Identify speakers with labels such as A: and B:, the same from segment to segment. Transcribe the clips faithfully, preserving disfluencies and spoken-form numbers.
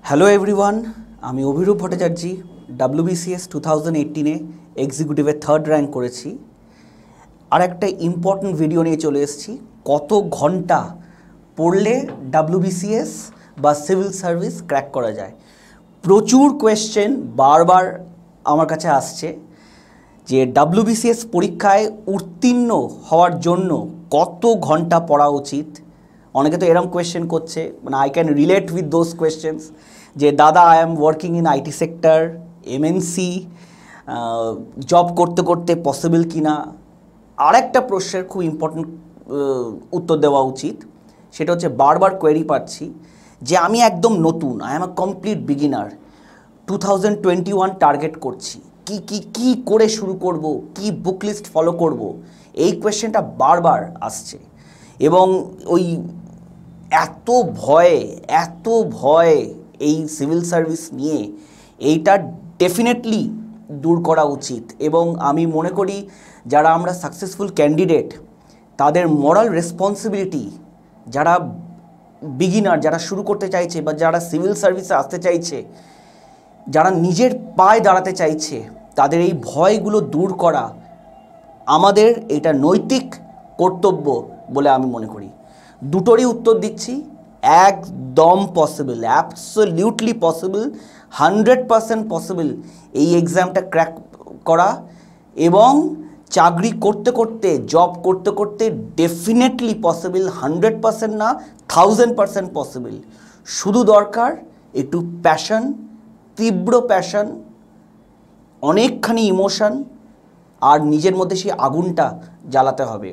A: Hello everyone, আমি Abhirup Bhattacharjee W B C S two thousand এইটিনে এক্সিকিউটিভে থার্ড র্যাঙ্ক করেছি। আর একটা ইম্পর্টেন্ট ভিডিও নিয়ে চলে এসেছি, কত ঘন্টা পড়লে ডাব্লিউ বি সি এস বা সিভিল সার্ভিস ক্র্যাক করা যায়। প্রচুর কোয়েশ্চেন বারবার আমার কাছে আসছে যে ডাব্লিউ বি সি এস পরীক্ষায় উত্তীর্ণ হওয়ার জন্য কত ঘন্টা পড়া উচিত। অনেকে তো এরম কোয়েশ্চেন করছে, মানে I can relate with those questions যে দাদা I am working in IT sector, M N C, job করতে করতে পসিবল কিনা। আর একটা প্রশ্নের খুব ইম্পর্টেন্ট উত্তর দেওয়া উচিত, সেটা হচ্ছে বারবার কোয়েরি পাচ্ছি যে আমি একদম নতুন, I am a complete beginner, two thousand twenty one target করছি, কি কি কি করে শুরু করব, কি বুক লিস্ট ফলো করব, এই কোয়েশ্চেনটা বারবার আসছে। এবং ওই এত ভয় এত ভয় এই সিভিল সার্ভিস নিয়ে, এইটা ডেফিনেটলি দূর করা উচিত। এবং আমি মনে করি যারা আমরা সাকসেসফুল ক্যান্ডিডেট, তাদের মোরাল রেসপন্সিবিলিটি, যারা বিগিনার, যারা শুরু করতে চাইছে বা যারা সিভিল সার্ভিসে আসতে চাইছে, যারা নিজের পায়ে দাঁড়াতে চাইছে, তাদের এই ভয়গুলো দূর করা আমাদের এটা নৈতিক কর্তব্য বলে আমি মনে করি। দুটোরই উত্তর দিচ্ছি, একদম possible, absolutely possible, hundred percent possible এই এক্সামটা ক্র্যাক করা। এবং চাকরি করতে করতে, জব করতে করতে ডেফিনেটলি পসিবল, হান্ড্রেড পারসেন্ট না থাউজেন্ড পারসেন্ট পসিবল। শুধু দরকার একটু প্যাশন, তীব্র প্যাশন, অনেকখানি ইমোশন, আর নিজের মধ্যে সেই আগুনটা জ্বালাতে হবে।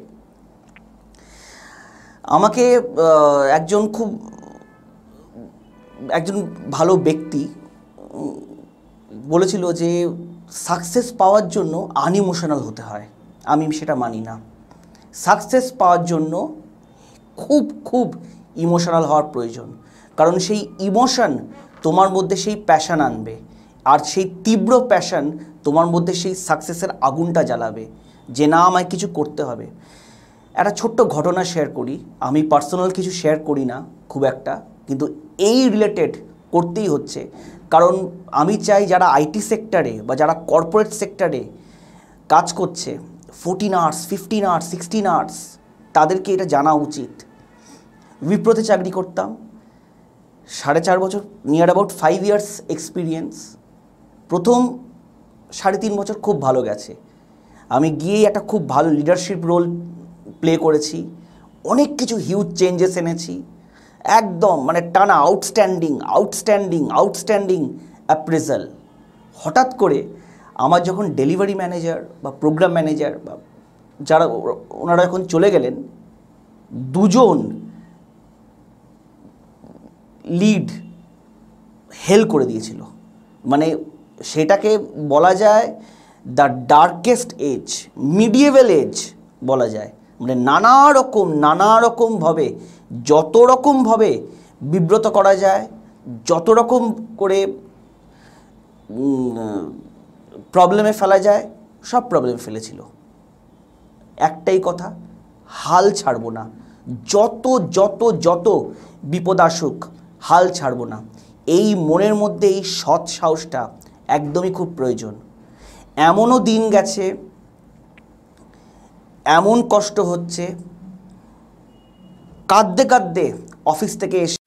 A: আমাকে একজন খুব একজন ভালো ব্যক্তি বলেছিল যে সাকসেস পাওয়ার জন্য আনইমোশনাল হতে হয়। আমি সেটা মানি না। সাকসেস পাওয়ার জন্য খুব খুব ইমোশনাল হওয়ার প্রয়োজন, কারণ সেই ইমোশন তোমার মধ্যে সেই প্যাশন আনবে, আর সেই তীব্র প্যাশন তোমার মধ্যে সেই সাকসেসের আগুনটা জ্বালাবে যে না, আমায় কিছু করতে হবে। একটা ছোট্ট ঘটনা শেয়ার করি, আমি পার্সোনাল কিছু শেয়ার করি না খুব একটা, কিন্তু এই রিলেটেড করতেই হচ্ছে, কারণ আমি চাই যারা আইটি সেক্টরে বা যারা কর্পোরেট সেক্টরে কাজ করছে, fourteen hours, fifteen hours, sixteen hours, তাদেরকে এটা জানা উচিত। উইপ্রোতে চাকরি করতাম সাড়ে চার বছর, near about five years experience. প্রথম সাড়ে তিন বছর খুব ভালো গেছে, আমি গিয়েই একটা খুব ভালো লিডারশিপ রোল প্লে করেছি, অনেক কিছু হিউজ চেঞ্জেস এনেছি, একদম মানে টানা আউটস্ট্যান্ডিং আউটস্ট্যান্ডিং আউটস্ট্যান্ডিং অ্যাপ্রেজাল। হঠাৎ করে আমার যখন ডেলিভারি ম্যানেজার বা প্রোগ্রাম ম্যানেজার বা যারা ওনারা এখন চলে গেলেন, দুজন লিড হেল করে দিয়েছিল। মানে সেটাকে বলা যায় the darkest age, medieval age বলা যায়। মানে নানা রকম নানা রকমভাবে, যত রকমভাবে বিব্রত করা যায়, যত রকম করে প্রবলেমে ফেলা যায়, সব প্রবলেমে ফেলেছিল। একটাই কথা, হাল ছাড়বো না, যত যত যত বিপদ আসুক হাল ছাড়বো না। এই মনের মধ্যে এই সৎ সাহসটা একদমই খুব প্রয়োজন। এমনও দিন গেছে, এমন কষ্ট হচ্ছে, কাঁদতে কাঁদতে অফিস থেকে এসে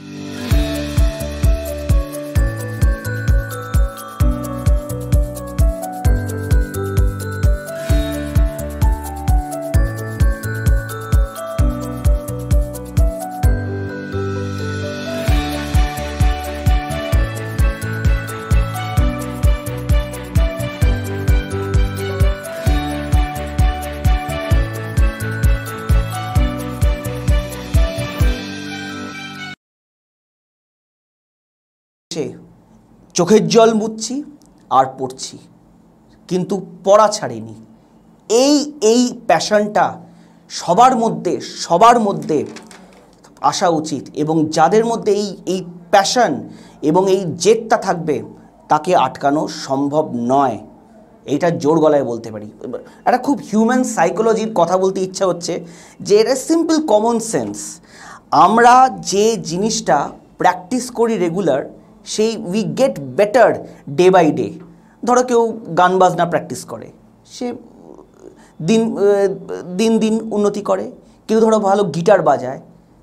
A: চোখের জল মুছছি আর পড়ছি, কিন্তু পড়া ছাড়িনি। এই এই প্যাশনটা সবার মধ্যে সবার মধ্যে আসা উচিত, এবং যাদের মধ্যে এই এই প্যাশন এবং এই জেদটা থাকবে, তাকে আটকানো সম্ভব নয়। এইটা জোর গলায় বলতে পারি। একটা খুব হিউম্যান সাইকোলজির কথা বলতে ইচ্ছা হচ্ছে, যে এটা সিম্পল কমন সেন্স। আমরা যে জিনিসটা প্র্যাকটিস করি রেগুলার, সেই we get better day by day. ধরো কেউ গান বাজনা প্র্যাকটিস করে, সে দিন দিন দিন উন্নতি করে। কেউ ধরো ভালো গিটার বাজায়,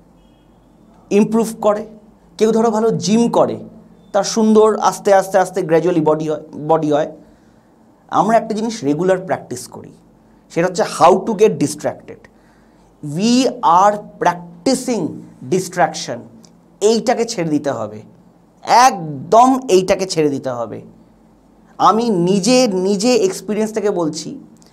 A: ইমপ্রুভ করে। কেউ ধরো ভালো জিম করে, তার সুন্দর আস্তে আস্তে আস্তে গ্র্যাজুয়ালি বডি হয় বডি হয় আমরা একটা জিনিস রেগুলার প্র্যাকটিস করি, সেটা হচ্ছে how to get distracted. We are practising distraction. এইটাকে ছেড়ে দিতে হবে, একদম এইটাকে ছেড়ে দিতে হবে। আমি নিজে নিজে এক্সপিরিয়েন্স থেকে বলছি,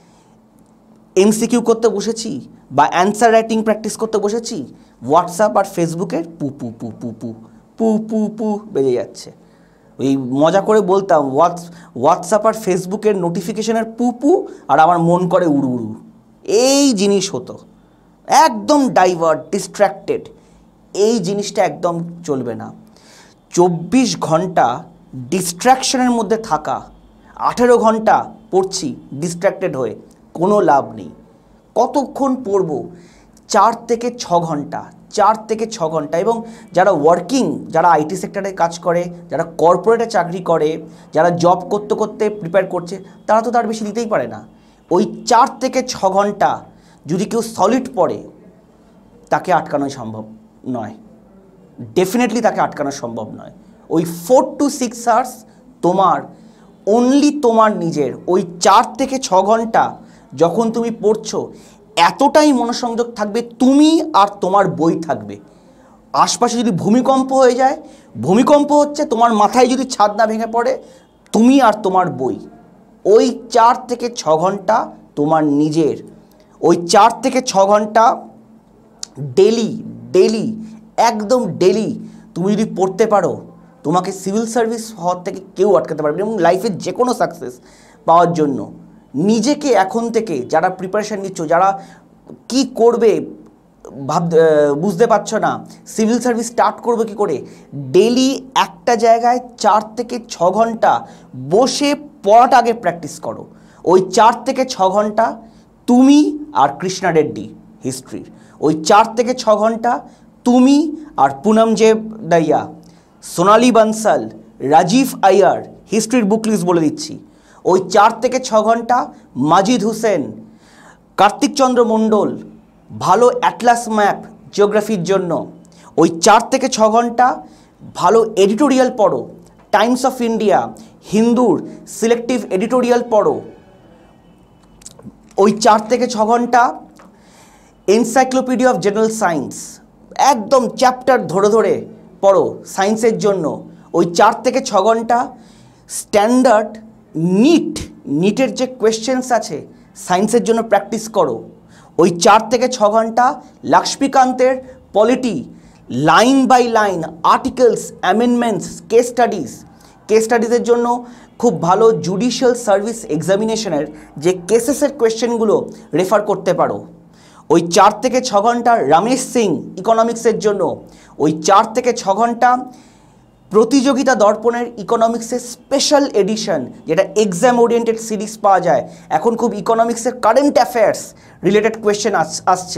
A: এমসিকিউ করতে বসেছি বা অ্যান্সার রাইটিং প্র্যাকটিস করতে বসেছি, হোয়াটসঅ্যাপ আর ফেসবুকের পু পু পু পু পু পু পু পু বেজে যাচ্ছে। ওই মজা করে বলতাম হোয়াটস হোয়াটসঅ্যাপ আর ফেসবুকের নোটিফিকেশনের পু পু, আর আমার মন করে উড়ু উড়ু। এই জিনিস হতো, একদম ডাইভার্ট, ডিস্ট্র্যাক্টেড। এই জিনিসটা একদম চলবে না। চব্বিশ ঘন্টা ডিস্ট্র্যাকশনের মধ্যে থাকা, আঠেরো ঘন্টা পড়ছি ডিস্ট্র্যাক্টেড হয়ে, কোনো লাভ নেই। কতক্ষণ পড়ব? চার থেকে ছ ঘন্টা চার থেকে ছ ঘন্টা এবং যারা ওয়ার্কিং, যারা আইটি সেক্টরে কাজ করে, যারা কর্পোরেটে চাকরি করে, যারা জব করতে করতে প্রিপেয়ার করছে, তারা তো তার বেশি দিতেই পারে না। ওই চার থেকে ছ ঘন্টা যদি কেউ সলিড পড়ে, তাকে আটকানো সম্ভব নয়, ডেফিনেটলি তাকে আটকানো সম্ভব নয়। ওই ফোর টু সিক্স আওয়ার্স তোমার, অনলি তোমার নিজের। ওই চার থেকে ছ ঘন্টা যখন তুমি পড়ছো, এতটাই মনোসংযোগ থাকবে, তুমি আর তোমার বই থাকবে। আশপাশে যদি ভূমিকম্প হয়ে যায়, ভূমিকম্প হচ্ছে, তোমার মাথায় যদি ছাদ না ভেঙে পড়ে, তুমি আর তোমার বই। ওই চার থেকে ছ ঘন্টা তোমার নিজের। ওই চার থেকে ছ ঘন্টা ডেলি ডেলি একদম ডেলি তুমি যদি পড়তে পারো, তোমাকে সিভিল সার্ভিস হওয়ার থেকে কেউ আটকাতে পারবে এবং লাইফের যে কোনো সাকসেস পাওয়ার জন্য নিজেকে এখন থেকে, যারা প্রিপারেশান নিচ্ছ, যারা কি করবে ভাব বুঝতে পারছো না, সিভিল সার্ভিস স্টার্ট করবে কী করে, ডেলি একটা জায়গায় চার থেকে ছ ঘন্টা বসে পড়াটা আগে প্র্যাকটিস করো। ওই চার থেকে ছ ঘন্টা তুমি আর কৃষ্ণা রেড্ডি হিস্ট্রির, ওই চার থেকে ছ ঘন্টা তুমি আর পুনম জে দাইয়া, সোনালি বানসাল, রাজীব আয়ার হিস্ট্রির বুক লিস্ট বলে দিচ্ছি। ওই চার থেকে ছ ঘন্টা মাজিদ হুসেন, কার্তিক চন্দ্র মণ্ডল, ভালো অ্যাটলাস ম্যাপ জিওগ্রাফির জন্য। ওই চার থেকে ছ ঘন্টা ভালো এডিটোরিয়াল পড়ো, টাইমস অফ ইন্ডিয়া, হিন্দুর সিলেক্টিভ এডিটোরিয়াল পড়ো। ওই চার থেকে ছ ঘন্টা এনসাইক্লোপিডিয়া অফ জেনারেল সায়েন্স, একদম চ্যাপ্টার ধরে ধরে পড়ো সায়েন্সের জন্য। ওই চার থেকে ছ ঘন্টা স্ট্যান্ডার্ড নিট নিটের যে কোয়েশ্চেন্স আছে সায়েন্সের জন্য প্র্যাকটিস করো। ওই চার থেকে ছ ঘন্টা লক্ষ্মীকান্তের polity, line by line, articles, amendments, case studies. Case স্টাডিজের জন্য খুব ভালো জুডিশিয়াল সার্ভিস এক্সামিনেশনের যে কেসেসের কোয়েশ্চেনগুলো রেফার করতে পারো। ওই চার থেকে ছ ঘন্টা রমেশ সিং ইকোনমিক্সের জন্য। ওই চার থেকে ছ ঘন্টা প্রতিযোগিতা দর্পণের ইকোনমিক্সের স্পেশাল এডিশন, যেটা এক্সাম ওরিয়েন্টেড সিরিজ পাওয়া যায়। এখন খুব ইকোনমিক্সের কারেন্ট অ্যাফেয়ার্স রিলেটেড কোয়েশ্চেন আসছে।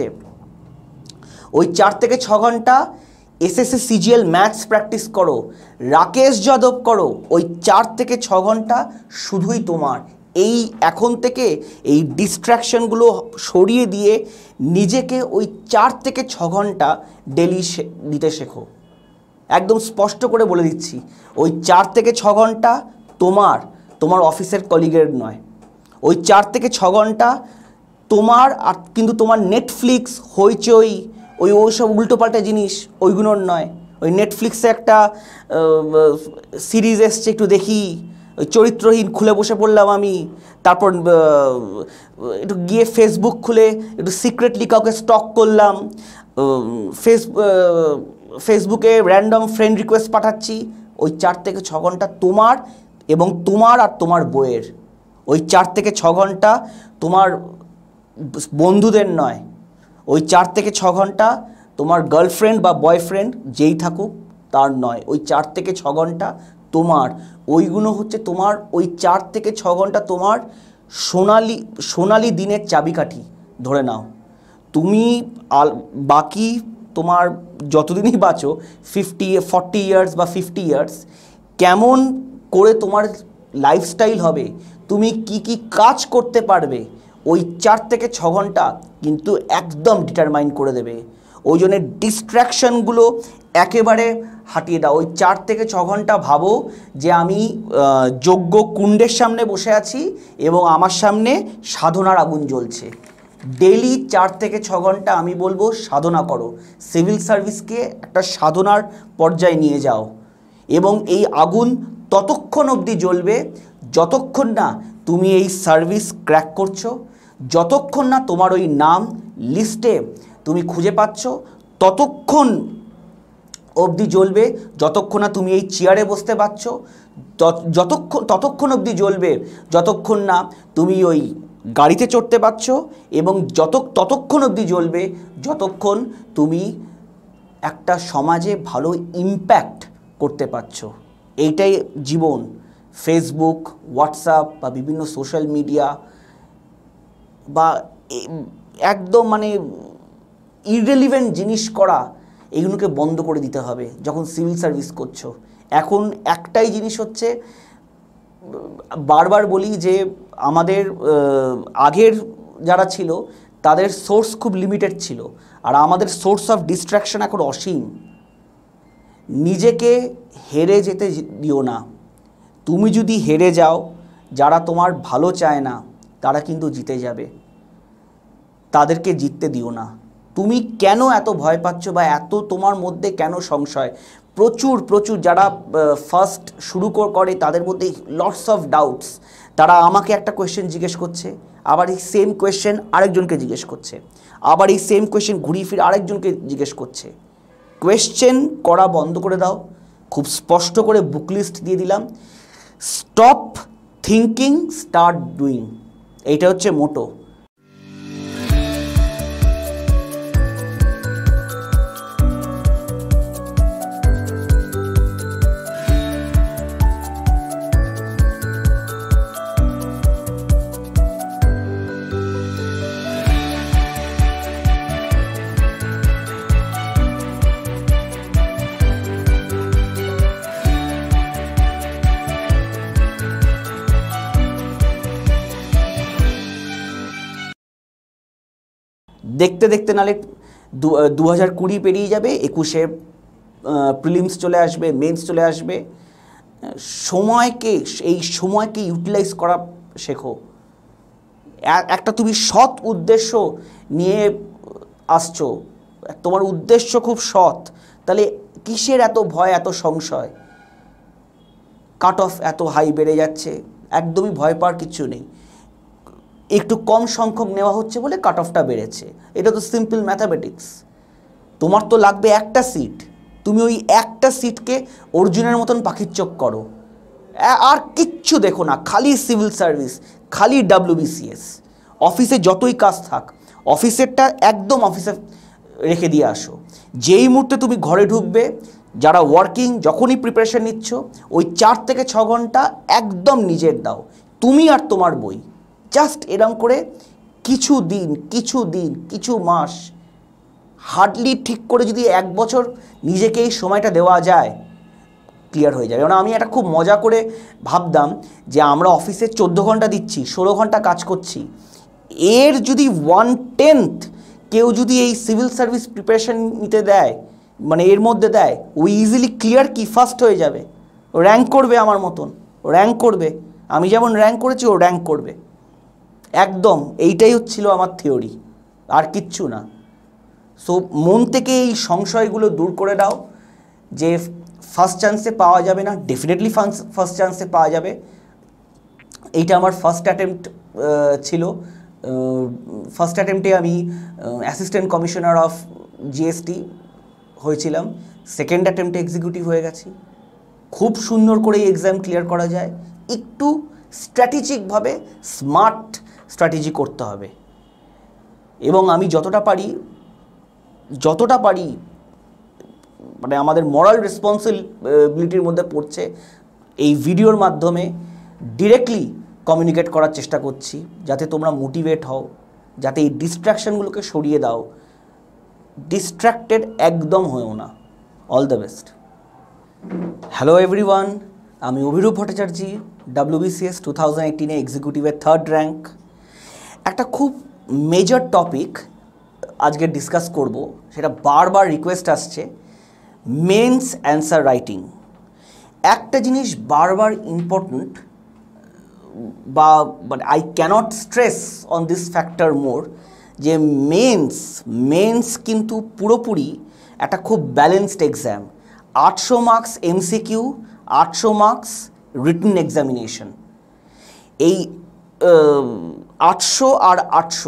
A: ওই চার থেকে ছ ঘন্টা এসএসসি সিজিএল ম্যাথস প্র্যাকটিস করো, রাকেশ যাদব করো। ওই চার থেকে ছ ঘন্টা শুধুই তোমার। এই এখন থেকে এই ডিস্ট্র্যাকশনগুলো সরিয়ে দিয়ে নিজেকে ওই চার থেকে ছ ঘন্টা ডেলি দিতে শেখো। একদম স্পষ্ট করে বলে দিচ্ছি, ওই চার থেকে ছ ঘন্টা তোমার, তোমার অফিসের কলিগের নয়। ওই চার থেকে ছ ঘন্টা তোমার, আর কিন্তু তোমার নেটফ্লিক্স, হইচই, ওই ওই সব উল্টোপাল্টা জিনিস ওইগুলোর নয়। ওই নেটফ্লিক্সে একটা সিরিজ এসছে, একটু দেখি, ওই চরিত্রহীন খুলে বসে পড়লাম আমি। তারপর একটু গিয়ে ফেসবুক খুলে একটু সিক্রেটলি কাউকে স্টক করলাম, ফেস ফেসবুকে র্যান্ডম ফ্রেন্ড রিকোয়েস্ট পাঠাচ্ছি। ওই চার থেকে ছ ঘন্টা তোমার এবং তোমার আর তোমার বইয়ের। ওই চার থেকে ছ ঘন্টা তোমার বন্ধুদের নয়। ওই চার থেকে ছ ঘন্টা তোমার গার্লফ্রেন্ড বা বয়ফ্রেন্ড যেই থাকুক তার নয়। ওই চার থেকে ছ ঘন্টা তোমার। ওইগুলো হচ্ছে তোমার, ওই চার থেকে ছ ঘন্টা তোমার সোনালি সোনালি দিনের চাবিকাঠি ধরে নাও। তুমি আল বাকি তোমার যতদিনই বাঁচো, ফিফটি ফর্টি ইয়ার্স বা ফিফটি ইয়ার্স, কেমন করে তোমার লাইফস্টাইল হবে, তুমি কি কি কাজ করতে পারবে, ওই চার থেকে ছ ঘন্টা কিন্তু একদম ডিটারমাইন করে দেবে। ওই জন্য ডিস্ট্র্যাকশানগুলো একেবারে হাটিয়ে দাও। ওই চার থেকে ছ ঘন্টা ভাবো যে আমি যজ্ঞ কুণ্ডের সামনে বসে আছি এবং আমার সামনে সাধনার আগুন জ্বলছে। ডেইলি চার থেকে ছ ঘন্টা আমি বলবো সাধনা করো, সিভিল সার্ভিসকে একটা সাধনার পর্যায়ে নিয়ে যাও এবং এই আগুন ততক্ষণ অবধি জ্বলবে যতক্ষণ না তুমি এই সার্ভিস ক্র্যাক করছো, যতক্ষণ না তোমার ওই নাম লিস্টে তুমি খুঁজে পাচ্ছ, ততক্ষণ অবধি জ্বলবে যতক্ষণ না তুমি এই চেয়ারে বসতে পারছো, যতক্ষণ ততক্ষণ অবধি জ্বলবে যতক্ষণ না তুমি ওই গাড়িতে চড়তে পারছো, এবং যত ততক্ষণ অবধি জ্বলবে যতক্ষণ তুমি একটা সমাজে ভালো ইম্প্যাক্ট করতে পারছো। এইটাই জীবন। ফেসবুক, হোয়াটসঅ্যাপ বা বিভিন্ন সোশ্যাল মিডিয়া বা একদম মানে ইররিলেভেন্ট জিনিস করা, এইগুলোকে বন্ধ করে দিতে হবে যখন সিভিল সার্ভিস করছো। এখন একটাই জিনিস হচ্ছে, বারবার বলি যে আমাদের আগের যারা ছিল তাদের সোর্স খুব লিমিটেড ছিল, আর আমাদের সোর্স অফ ডিস্ট্র্যাকশন এখন অসীম। নিজেকে হেরে যেতে দিও না। তুমি যদি হেরে যাও, যারা তোমার ভালো চায় না তারা কিন্তু জিতে যাবে, তাদেরকে জিততে দিও না। তুমি কেন এত ভয় পাচ্ছ বা এত তোমার মধ্যে কেন সংশয়? প্রচুর প্রচুর যারা ফার্স্ট শুরু করে তাদের মধ্যে লটস অফ ডাউটস। তারা আমাকে একটা কোয়েশ্চেন জিজ্ঞেস করছে, আবার এই সেম কোয়েশ্চেন আরেকজনকে জিজ্ঞেস করছে, আবার এই সেম কোয়েশ্চেন ঘুরিয়ে ফিরে আরেকজনকে জিজ্ঞেস করছে। কোয়েশ্চেন করা বন্ধ করে দাও। খুব স্পষ্ট করে বুক লিস্ট দিয়ে দিলাম, স্টপ থিঙ্কিং, স্টার্ট ডুইং। এইটা হচ্ছে মোটো। দেখতে দেখতে নালে দু হাজার কুড়ি পেরিয়ে যাবে, একুশে প্রিলিমস চলে আসবে, মেন্স চলে আসবে। সময়কে, এই সময়কে ইউটিলাইজ করা শেখো। একটা তুমি সৎ উদ্দেশ্য নিয়ে আসছো, তোমার উদ্দেশ্য খুব সৎ, তাহলে কিসের এত ভয়, এত সংশয়? কাট অফ এত হাই বেড়ে যাচ্ছে, একদমই ভয় পাওয়ার কিছু নেই। একটু কম সংখ্যক নেওয়া হচ্ছে বলে কাট অফটা বেড়েছে, এটা তো সিম্পল ম্যাথামেটিক্স। তোমার তো লাগবে একটা সিট, তুমি ওই একটা সিটকে অর্জুনের মতন পাখির চোখ করো, আর কিচ্ছু দেখো না, খালি সিভিল সার্ভিস, খালি ডাব্লিউবিসিএস। অফিসে যতই কাজ থাক, অফিসেরটা একদম অফিসে রেখে দিয়ে আসো। যেই মুহূর্তে তুমি ঘরে ঢুকবে, যারা ওয়ার্কিং, যখনই প্রিপারেশন নিচ্ছ, ওই চার থেকে ছ ঘন্টা একদম নিজের দাও, তুমি আর তোমার বই। জাস্ট এরম করে কিছু দিন, কিছু দিন, কিছু মাস, হার্ডলি ঠিক করে যদি এক বছর নিজেকে এই সময়টা দেওয়া যায়, ক্লিয়ার হয়ে যাবে। কারণ আমি এটা খুব মজা করে ভাবতাম যে আমরা অফিসে চোদ্দো ঘন্টা দিচ্ছি, ষোলো ঘন্টা কাজ করছি, এর যদি ওয়ান টেন্থ কেউ যদি এই সিভিল সার্ভিস প্রিপারেশন নিতে দেয়, মানে এর মধ্যে দেয়, ও ইজিলি ক্লিয়ার কি ফার্স্ট হয়ে যাবে, ও র্যাঙ্ক করবে আমার মতন, ও র্যাঙ্ক করবে। আমি যেমন র্যাঙ্ক করেছি, ও র্যাঙ্ক করবে একদম। এইটাই হচ্ছিল আমার থিওরি, আর কিচ্ছু না। সো মন থেকে এই সংশয়গুলো দূর করে দাও যে ফার্স্ট চান্সে পাওয়া যাবে না, ডেফিনেটলি ফার্স্ট চান্সে পাওয়া যাবে। এইটা আমার ফার্স্ট অ্যাটেম্পট ছিল। ফার্স্ট অ্যাটেম্পটে আমি অ্যাসিস্ট্যান্ট কমিশনার অফ জিএসটি হয়েছিলাম, সেকেন্ড অ্যাটেম্পটে এক্সিকিউটিভ হয়ে গেছি। খুব সুন্দর করে এই এক্সাম ক্লিয়ার করা যায়, একটু স্ট্র্যাটেজিকভাবে স্মার্ট স্ট্র্যাটেজি করতে হবে। এবং আমি যতটা পারি যতটা পারি মানে আমাদের মরাল রেসপন্সিবিলিটির মধ্যে পড়ছে, এই ভিডিওর মাধ্যমে ডিরেক্টলি কমিউনিকেট করার চেষ্টা করছি, যাতে তোমরা মোটিভেট হও, যাতে এই ডিস্ট্র্যাকশনগুলোকে সরিয়ে দাও। ডিস্ট্র্যাক্টেড একদম হয়েও না। All the best. Hello everyone, আমি Abhirup Bhattacharjee, W B C S two thousand এইটিনে এক্সিকিউটিভের থার্ড র্যাঙ্ক। একটা খুব মেজর টপিক আজকে ডিসকাস করব, সেটা বারবার রিকোয়েস্ট আসছে, মেন্স অ্যান্সার রাইটিং। একটা জিনিস বারবার ইম্পর্ট্যান্ট, বা but I cannot stress on this factor more, যে মেন্স মেন্স কিন্তু পুরোপুরি একটা খুব ব্যালেন্সড এক্সাম। আটশো মার্কস এমসিকিউ, আটশো মার্কস রিটেন এক্সামিনেশন। এই আটশো আর আটশো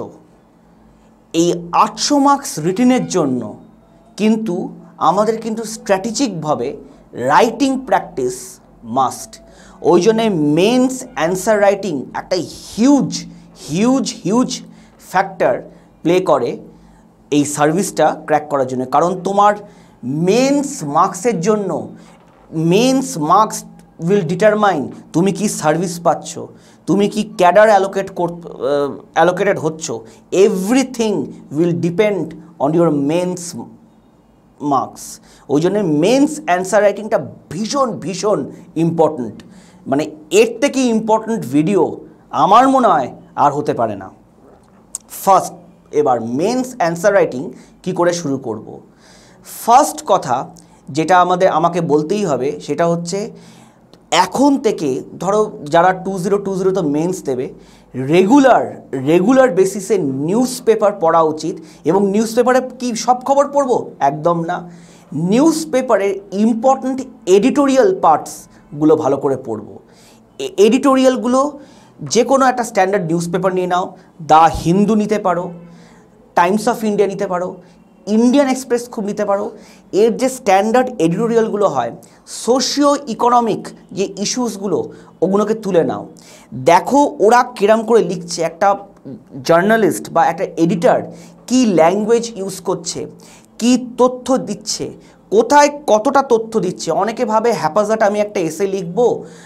A: এই আটশো মার্কস রিটেনের জন্য কিন্তু আমাদের কিন্তু স্ট্র্যাটেজিকভাবে রাইটিং প্র্যাকটিস মাস্ট। ওই জন্যে মেন্স অ্যান্সার রাইটিং একটা huge huge huge factor play করে এই সার্ভিসটা ক্র্যাক করার জন্য। কারণ তোমার মেন্স মার্কসের জন্য, মেন্স মার্কস উইল ডিটারমাইন তুমি কি সার্ভিস পাচ্ছ, তুমি কি ক্যাডার অ্যালোকেট কর অ্যালোকেটেড হচ্ছ। Everything will depend on your mains marks. ওই জন্য মেন্স অ্যান্সার রাইটিংটা ভীষণ ভীষণ ইম্পর্ট্যান্ট। মানে এর থেকে ইম্পর্ট্যান্ট ভিডিও আমার মনে হয় আর হতে পারে না। ফার্স্ট, এবার মেন্স অ্যান্সার রাইটিং কী করে শুরু করব। ফার্স্ট কথা যেটা আমাদের আমাকে বলতেই হবে সেটা হচ্ছে, এখন থেকে ধরো যারা টু জিরো টু জিরো তো মেন্স দেবে, রেগুলার রেগুলার বেসিসে নিউজ পেপার পড়া উচিত। এবং নিউজ পেপারে কি সব খবর পড়বো? একদম না। নিউজ পেপারের ইম্পর্ট্যান্ট এডিটোরিয়াল পার্টসগুলো ভালো করে পড়বো। এডিটোরিয়ালগুলো যে কোনো একটা স্ট্যান্ডার্ড নিউজ পেপার নিয়ে নাও, দ্য হিন্দু নিতে পারো, টাইমস অফ ইন্ডিয়া নিতে পারো, ইন্ডিয়ান এক্সপ্রেস খুব নিতে পারো। এর যে স্ট্যান্ডার্ড এডিটোরিয়ালগুলো হয়, সোশিও ইকোনমিক যে ইস্যুসগুলো, ওগুলোকে তুলে নাও। দেখো ওরা কিরম করে লিখছে, একটা জার্নালিস্ট বা একটা এডিটার কি ল্যাঙ্গুয়েজ ইউজ করছে, কি তথ্য দিচ্ছে, কোথায় কতটা তথ্য দিচ্ছে। অনেকে ভাবে হ্যাপাজাট আমি একটা এসে লিখবো,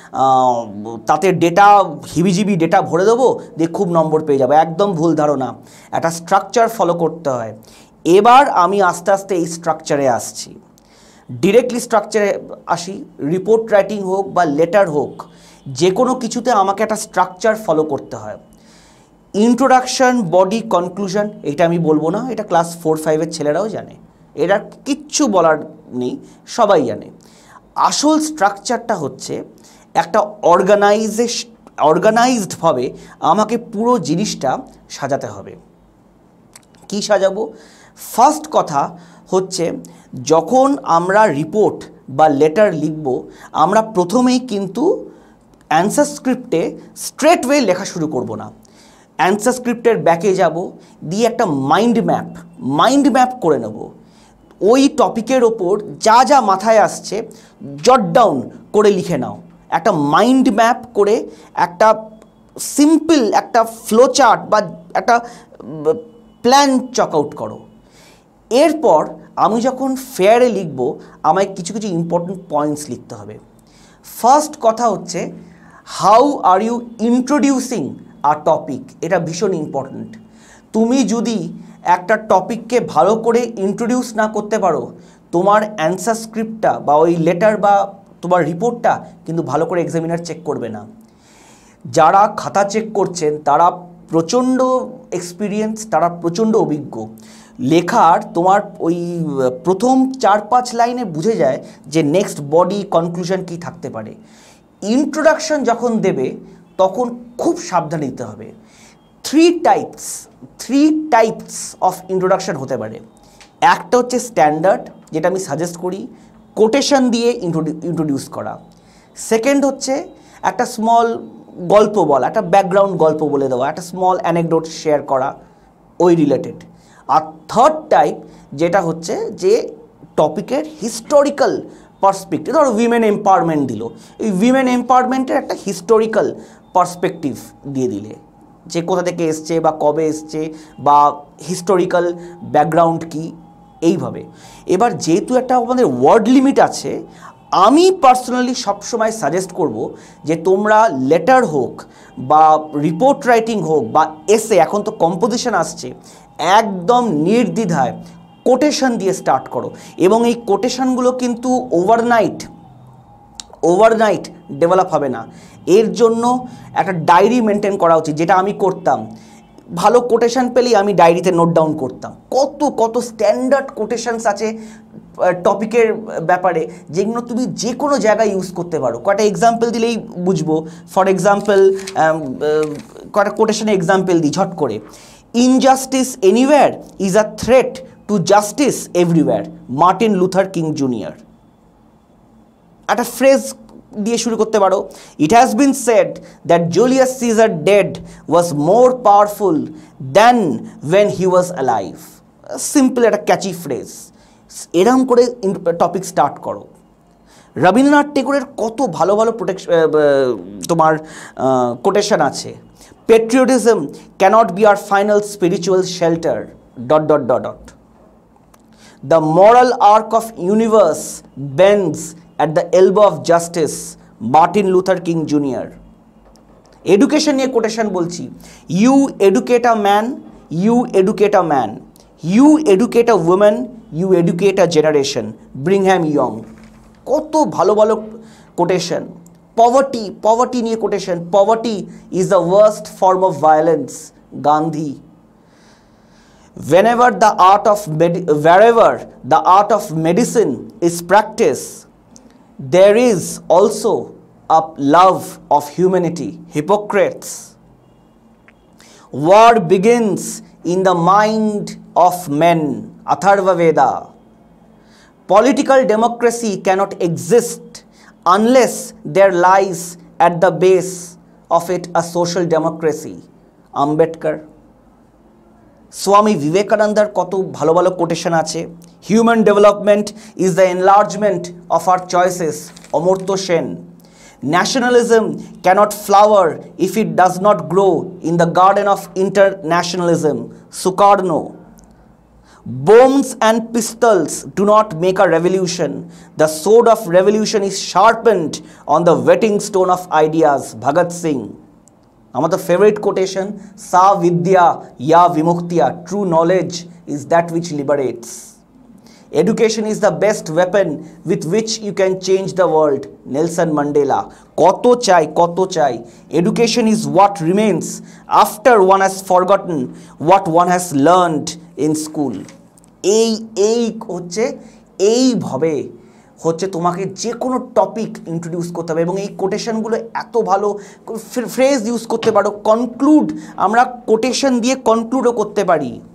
A: তাতে ডেটা হিবিজিবি ডেটা ভরে দেবো, দিয়ে খুব নম্বর পেয়ে যাবো। একদম ভুল ধারণা। একটা স্ট্রাকচার ফলো করতে হয়। এবার আমি আস্তে আস্তে এই স্ট্রাকচারে আসছি, ডিরেক্টলি স্ট্রাকচারে আসি। রিপোর্ট রাইটিং হোক বা লেটার হোক, যে কোনো কিছুতে আমাকে একটা স্ট্রাকচার ফলো করতে হয়। ইন্ট্রোডাকশন, বডি, কনক্লুশন, এটা আমি বলবো না, এটা ক্লাস ফোর ফাইভের ছেলেরাও জানে, এটা কিচ্ছু বলার নেই, সবাই জানে। আসল স্ট্রাকচারটা হচ্ছে একটা অর্গানাইজেশ অর্গানাইজডভাবে আমাকে পুরো জিনিসটা সাজাতে হবে। কি সাজাবো? ফার্স্ট কথা হচ্ছে, যখন আমরা রিপোর্ট বা লেটার লিখব, আমরা প্রথমেই কিন্তু অ্যান্সার স্ক্রিপ্টে স্ট্রেট ওয়ে লেখা শুরু করব না। অ্যান্সার স্ক্রিপ্টের ব্যাকে যাব, দিয়ে একটা মাইন্ড ম্যাপ মাইন্ড ম্যাপ করে নেব। ওই টপিকের ওপর যা যা মাথায় আসছে জট ডাউন করে লিখে নাও। একটা মাইন্ড ম্যাপ করে একটা সিম্পল একটা ফ্লো চার্ট বা একটা প্ল্যান চক আউট করো। এরপর আমি যখন ফেয়ারে লিখব, আমায় কিছু কিছু ইম্পর্টেন্ট পয়েন্টস লিখতে হবে। ফার্স্ট কথা হচ্ছে, how are you introducing a topic. এটা ভীষণ ইম্পর্ট্যান্ট। তুমি যদি একটা টপিককে ভালো করে ইন্ট্রোডিউস না করতে পারো, তোমার অ্যান্সার স্ক্রিপ্টটা বা ওই লেটার বা তোমার রিপোর্টটা কিন্তু ভালো করে এক্সামিনার চেক করবে না। যারা খাতা চেক করছেন তারা প্রচণ্ড এক্সপিরিয়েন্স, তারা প্রচণ্ড অভিজ্ঞ। লেখার তোমার ওই প্রথম চার পাঁচ লাইনে বুঝে যায় যে নেক্সট বডি, কনক্লুশন কী থাকতে পারে। ইন্ট্রোডাকশন যখন দেবে তখন খুব সাবধানে দিতে হবে। Three types three types of introduction হতে পারে। একটা হচ্ছে স্ট্যান্ডার্ড, যেটা আমি সাজেস্ট করি, কোটেশন দিয়ে ইন্ট্রোডিউস করা। সেকেন্ড হচ্ছে একটা স্মল গল্প বলা, একটা ব্যাকগ্রাউন্ড গল্প বলে দেওয়া, একটা স্মল অ্যানেকডোট শেয়ার করা ওই রিলেটেড। আর থার্ড টাইপ যেটা হচ্ছে যে টপিকের হিস্টোরিক্যাল পার্সপেক্টিভ, ধরো উইমেন এম্পাওয়ারমেন্ট দিল, এই উইমেন এম্পাওয়ারমেন্টের একটা হিস্টোরিক্যাল পার্সপেক্টিভ দিয়ে দিলে, যে কোথা থেকে এসছে বা কবে এসছে বা হিস্টোরিক্যাল ব্যাকগ্রাউন্ড কী, এইভাবে। এবার যেহেতু একটা আমাদের ওয়ার্ড লিমিট আছে, আমি পার্সোনালি সবসময় সাজেস্ট করব যে তোমরা লেটার হোক বা রিপোর্ট রাইটিং হোক বা এসে, এখন তো কম্পোজিশন আসছে, একদম নির্দ্বিধায় কোটেশন দিয়ে স্টার্ট করো। এবং এই কোটেশনগুলো কিন্তু ওভারনাইট ওভারনাইট ডেভেলপ হবে না। এর জন্য একটা ডায়েরি মেনটেন করা উচিত, যেটা আমি করতাম। ভালো কোটেশন পেলেই আমি ডায়েরিতে নোট ডাউন করতাম। কত কত স্ট্যান্ডার্ড কোটেশনস আছে টপিকের ব্যাপারে, যেগুলো তুমি যে কোনো জায়গায় ইউজ করতে পারো। কয়েকটা এক্সাম্পল দিলেই বুঝবো। ফর এক্সাম্পল, কয়েকটা কোটেশনের এক্সাম্পল দিই ঝট করে। Injustice anywhere is a threat to justice everywhere, Martin Luther King junior. একটা ফ্রেজ দিয়ে শুরু করতে পারো। It has been said that Julius Caesar dead was more powerful than when he was alive. Simple একটা catchy phrase. এরম করে topic start করো। রবীন্দ্রনাথ টেগোরের কত ভালো ভালো প্রোটেকশন তোমার কোটেশন আছে। Patriotism cannot be our final spiritual shelter dot dot dot dot the moral arc of universe bends at the elbow of justice, Martin Luther King Junior Education নিয়ে quotation বলছি। You educate a man, you educate a man. You educate a woman, you educate a generation. Brigham Young. কত ভালো ভালো quotation. Poverty, poverty নিয়ে কোটেশন। Poverty is the worst form of violence, Gandhi. Whenever the art of med- wherever the art of medicine is practiced, there is also a love of humanity, Hippocrates. War begins in the mind of men, Atharva Veda. Political democracy cannot exist unless there lies at the base of it a social democracy, Ambedkar. স্বামী বিবেকানন্দার কত ভালো ভালো quotation আছে। Human development is the enlargement of our choices, Amartya Sen. Nationalism cannot flower if it does not grow in the garden of internationalism, Sukarno. Bombs and pistols do not make a revolution. The sword of revolution is sharpened on the whetting stone of ideas, Bhagat Singh. আমাদের favourite quotation, সা বিদ্যা ইয়া বিমুক্তিয়া, true knowledge is that which liberates. Education is the best weapon with which you can change the world, Nelson Mandela. কত চাই কত চাই। Education is what remains after one has forgotten what one has learned in school. এই এই হচ্ছে এইভাবে হচ্ছে তোমাকে যে কোনো টপিক ইন্ট্রোডিউস করতে হবে, এবং এই কোটেশনগুলো এত ভালো ফ্রেজ ইউজ করতে পারো। কনক্লুড, আমরা কোটেশন দিয়ে কনক্লুডও করতে পারি।